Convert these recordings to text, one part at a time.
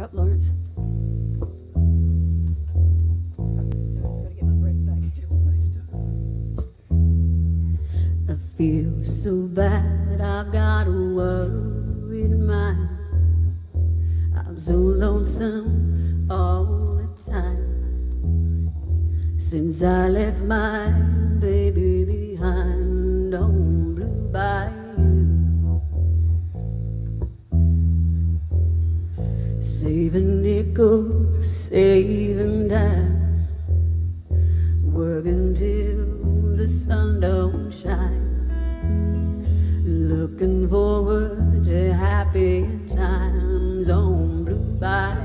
up, Lawrence. Sorry, I just gotta get my breath back. I feel so bad, I've got a worried mind. I'm so lonesome all the time. Since I left my baby behind on Blue Bayou, saving nickels, saving dimes, working till the sun don't shine, looking forward to happy times on Blue Bayou.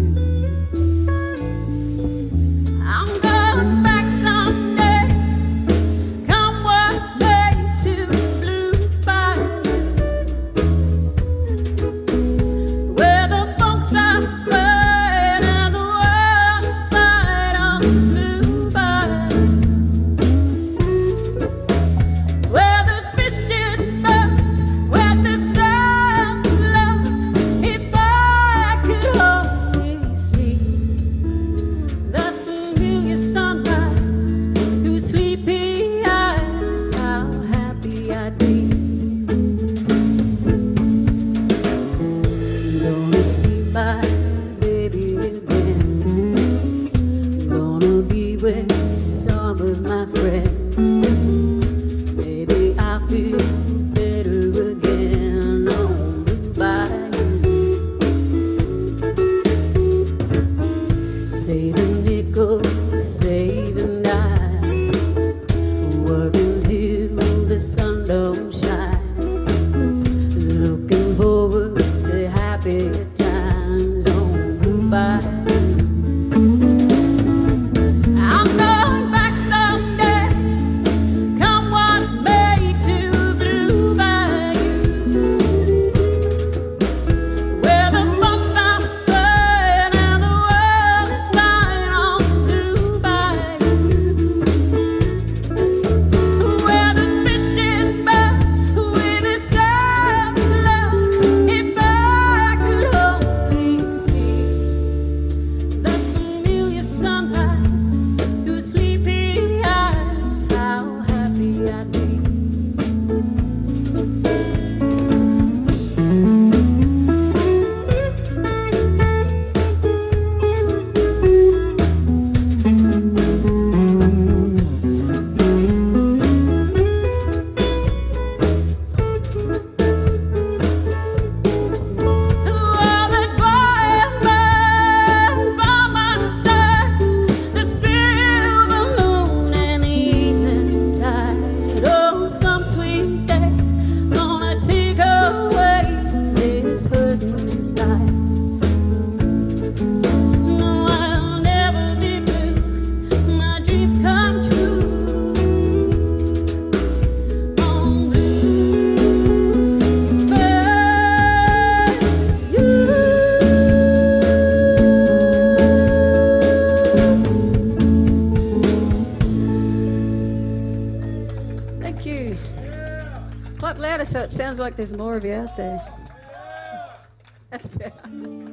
I'm going back someday, come what may, to Blue Bayou, where the folks are playing and the world is fine on Blue Bayou, where there's fishing boats, where the sounds of love. If I could only see that familiar sunrise through sleepy eyes, how happy I'd be. Gonna see my baby again, gonna be with some of my friends. Maybe I feel better again on Blue Bayou, saving nickels, saving dimes, working till the sun don't shine, looking forward to happy times on Blue Bayou. I'm going back someday, come what may, to Blue Bayou, where the folks are playing and the world is fine on Blue Bayou, where there's fishing boats with the sound of love. If I could only see the familiar sunrise through sleepy eyes, how happy I'd be. Oh, that boy and man by my side, the silver moon and the evening tide. Oh, some sweet day gonna take away this hurting inside. No, I'll never be blue, my dreams come true on Blue Bayou. Thank you. Clap louder so it sounds like there's more of you out there. That's better.